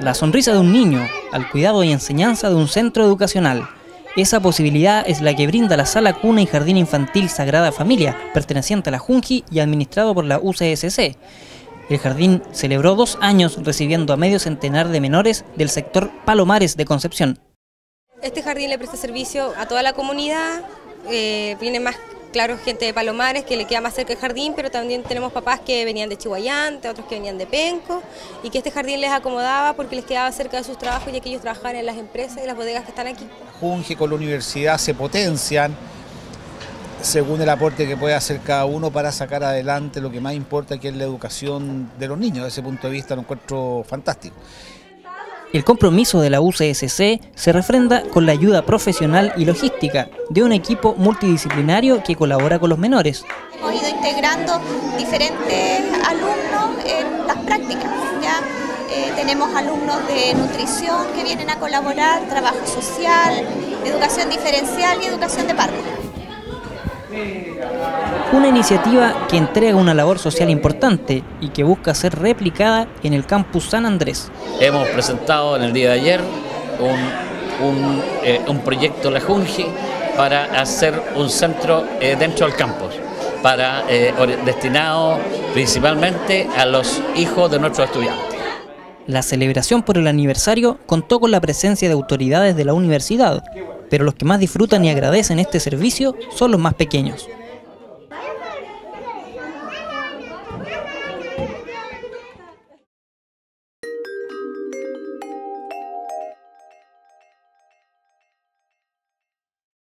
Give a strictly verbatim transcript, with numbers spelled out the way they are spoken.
La sonrisa de un niño al cuidado y enseñanza de un centro educacional. Esa posibilidad es la que brinda la Sala Cuna y Jardín Infantil Sagrada Familia, perteneciente a la Junji y administrado por la U C S C. El jardín celebró dos años recibiendo a medio centenar de menores del sector Palomares de Concepción. Este jardín le presta servicio a toda la comunidad, eh, viene más claro gente de Palomares que le queda más cerca el jardín, pero también tenemos papás que venían de Chihuayante, otros que venían de Penco, y que este jardín les acomodaba porque les quedaba cerca de sus trabajos, ya que ellos trabajaban en las empresas y las bodegas que están aquí. Junji con la universidad se potencian según el aporte que puede hacer cada uno para sacar adelante lo que más importa, que es la educación de los niños. Desde ese punto de vista lo encuentro fantástico. El compromiso de la U C S C se refrenda con la ayuda profesional y logística de un equipo multidisciplinario que colabora con los menores. Hemos ido integrando diferentes alumnos en las prácticas. ¿ya? Eh, tenemos alumnos de nutrición que vienen a colaborar, trabajo social, educación diferencial y educación de parto. Una iniciativa que entrega una labor social importante y que busca ser replicada en el campus San Andrés. Hemos presentado en el día de ayer un, un, eh, un proyecto La Junji para hacer un centro eh, dentro del campus, para, eh, destinado principalmente a los hijos de nuestros estudiantes. La celebración por el aniversario contó con la presencia de autoridades de la universidad, pero los que más disfrutan y agradecen este servicio son los más pequeños.